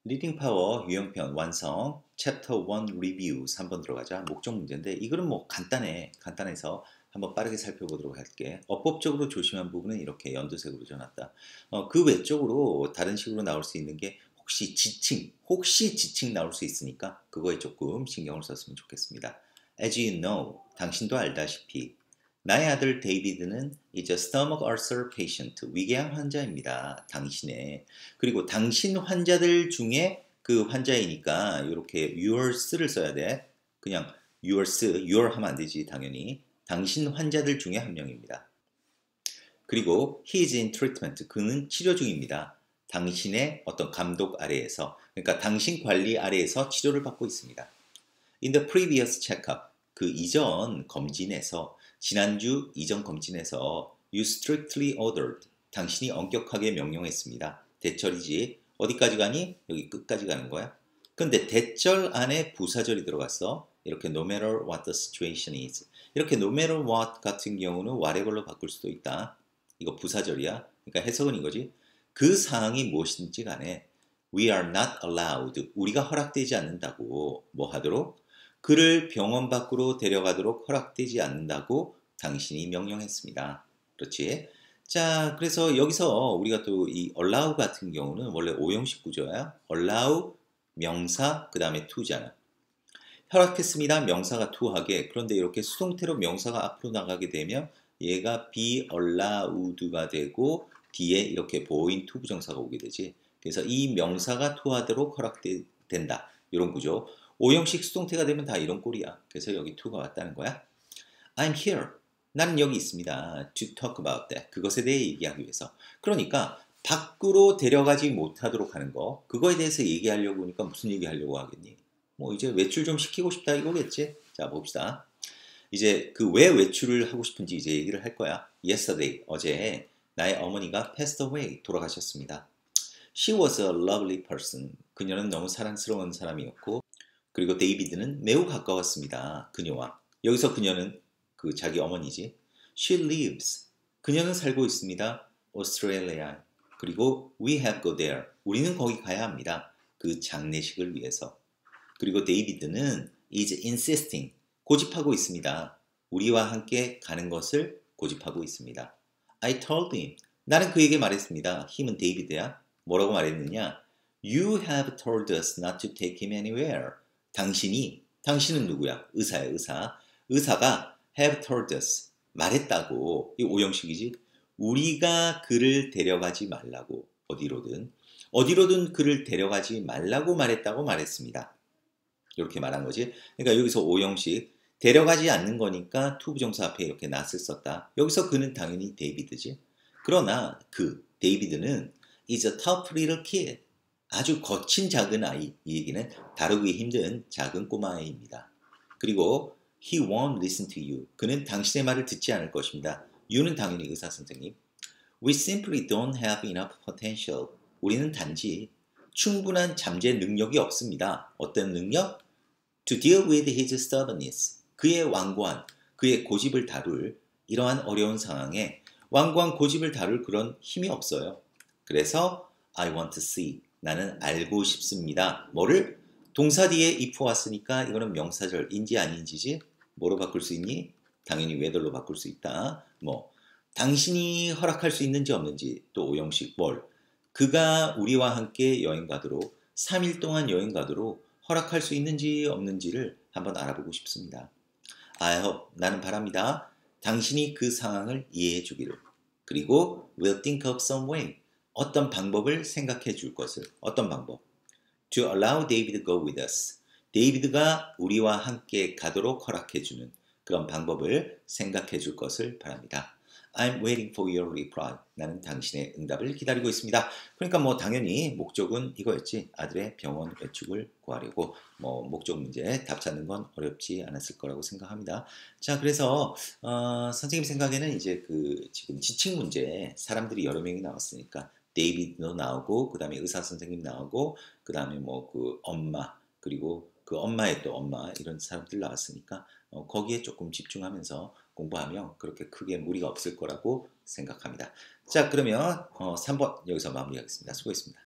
리딩 파워 유형편 완성 챕터 1 리뷰 3번 들어가자. 목적 문제인데 이거는 뭐 간단해서 한번 빠르게 살펴보도록 할게. 어법적으로 조심한 부분은 이렇게 연두색으로 줘놨다. 그 외적으로 다른 식으로 나올 수 있는 게 혹시 지칭 나올 수 있으니까 그거에 조금 신경을 썼으면 좋겠습니다. As you know, 당신도 알다시피 나의 아들 데이비드는 이제 stomach ulcer patient, 위궤양 환자입니다. 그리고 당신 환자들 중에 그 환자이니까 이렇게 yours를 써야 돼. 그냥 your 하면 안 되지 당연히. 당신 환자들 중에 한 명입니다. 그리고 he is in treatment, 그는 치료 중입니다. 당신의 어떤 감독 아래에서, 그러니까 당신 관리 아래에서 치료를 받고 있습니다. In the previous checkup, 그 이전 검진에서, 지난주 이전 검진에서 you strictly ordered, 당신이 엄격하게 명령했습니다. 대절이지. 어디까지 가니? 여기 끝까지 가는 거야. 근데 대절 안에 부사절이 들어갔어. 이렇게 no matter what the situation is. 이렇게 no matter what 같은 경우는 whatever로 바꿀 수도 있다. 이거 부사절이야. 그러니까 해석은 이거지. 그 사항이 무엇인지 간에 we are not allowed, 우리가 허락되지 않는다고 뭐 하도록? 그를 병원 밖으로 데려가도록 허락되지 않는다고 당신이 명령했습니다. 그렇지? 자, 그래서 여기서 우리가 또 이 allow 같은 경우는 원래 오형식 구조야. allow, 명사, 그 다음에 to잖아. 허락했습니다. 명사가 to하게. 그런데 이렇게 수동태로 명사가 앞으로 나가게 되면 얘가 be allowed가 되고 뒤에 이렇게 보인 to 부정사가 오게 되지. 그래서 이 명사가 to하도록 허락된다. 이런 구조. 오형식 수동태가 되면 다 이런 꼴이야. 그래서 여기 to가 왔다는 거야. I'm here. 나는 여기 있습니다. To talk about that. 그것에 대해 얘기하기 위해서. 그러니까 밖으로 데려가지 못하도록 하는 거. 그거에 대해서 얘기하려고 하니까 무슨 얘기하려고 하겠니? 뭐 이제 외출 좀 시키고 싶다 이거겠지. 자, 봅시다. 이제 그 왜 외출을 하고 싶은지 이제 얘기를 할 거야. Yesterday, 어제 나의 어머니가 passed away, 돌아가셨습니다. She was a lovely person. 그녀는 너무 사랑스러운 사람이었고, 그리고 데이비드는 매우 가까웠습니다. 그녀와. 여기서 그녀는 그 자기 어머니지. She lives. 그녀는 살고 있습니다. Australia. 그리고 we have go there. 우리는 거기 가야 합니다. 그 장례식을 위해서. 그리고 데이비드는 is insisting. 고집하고 있습니다. 우리와 함께 가는 것을 고집하고 있습니다. I told him. 나는 그에게 말했습니다. 힘은 데이비드야. 뭐라고 말했느냐? You have told us not to take him anywhere. 당신은 누구야? 의사야, 의사. 의사가 have told us, 말했다고. 이 오형식이지. 우리가 그를 데려가지 말라고. 어디로든 그를 데려가지 말라고 말했다고 말했습니다. 이렇게 말한 거지. 그러니까 여기서 오형식, 데려가지 않는 거니까 to 부정사 앞에 이렇게 not을 썼다. 여기서 그는 당연히 데이비드지. 그러나 데이비드는 is a tough little kid. 아주 거친 작은 아이. 이 얘기는 다루기 힘든 작은 꼬마아이입니다. 그리고 he won't listen to you. 그는 당신의 말을 듣지 않을 것입니다. you는 당연히 의사 선생님. We simply don't have enough potential. 우리는 단지 충분한 잠재 능력이 없습니다. 어떤 능력? To deal with his stubbornness. 그의 완고한, 그의 고집을 다룰 이러한 어려운 상황에 완고한 고집을 다룰 그런 힘이 없어요. 그래서 I want to see. 나는 알고 싶습니다. 뭐를? 동사 뒤에 if 왔으니까 이거는 명사절인지 아닌지지? 뭐로 바꿀 수 있니? 당연히 whether로 바꿀 수 있다. 뭐 당신이 허락할 수 있는지 없는지, 또 오형식 뭘? 그가 우리와 함께 여행 가도록 3일 동안 여행 가도록 허락할 수 있는지 없는지를 한번 알아보고 싶습니다. I hope, 나는 바랍니다. 당신이 그 상황을 이해해 주기를. 그리고 will think of some way, 어떤 방법을 생각해 줄 것을. 어떤 방법? To allow David to go with us. 데이비드가 우리와 함께 가도록 허락해 주는 그런 방법을 생각해 줄 것을 바랍니다. I'm waiting for your reply. 나는 당신의 응답을 기다리고 있습니다. 그러니까 뭐 당연히 목적은 이거였지. 아들의 병원 외출을 구하려고. 뭐 목적 문제 답 찾는 건 어렵지 않았을 거라고 생각합니다. 자, 그래서 선생님 생각에는 이제 그 지금 지칭 문제 사람들이 여러 명이 나왔으니까 데이비드도 나오고, 그 다음에 의사 선생님 나오고, 그 다음에 뭐 그 엄마, 그리고 그 엄마의 또 엄마, 이런 사람들 나왔으니까 거기에 조금 집중하면서 공부하면 그렇게 크게 무리가 없을 거라고 생각합니다. 자, 그러면 3번 여기서 마무리하겠습니다. 수고했습니다.